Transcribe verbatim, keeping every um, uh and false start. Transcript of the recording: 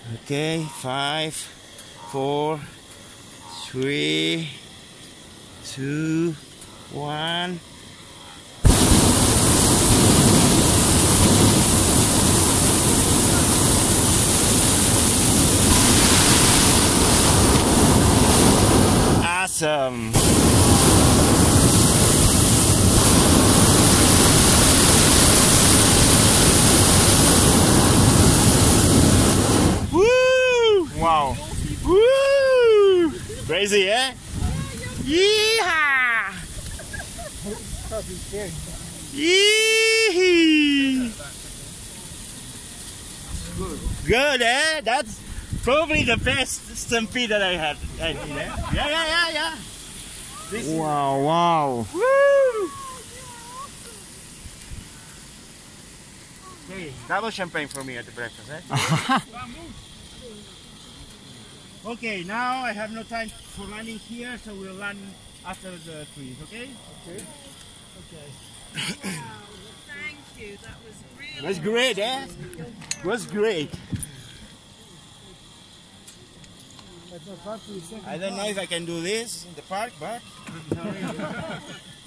Okay, five, four, three, two, one. Awesome. Woo! Wow. Woo! Crazy, eh? Yeehaw! Yee! Good, eh? That's probably the best stampede that I had. I did, eh? Yeah, yeah, yeah, yeah. This wow, wow. Woo! Okay, double champagne for me at the breakfast, eh? Okay, now I have no time for landing here, so we'll land after the trees, okay? Okay. Okay. Wow, thank you. That was really Was great, eh? Was great. I don't know if I can do this in the park, but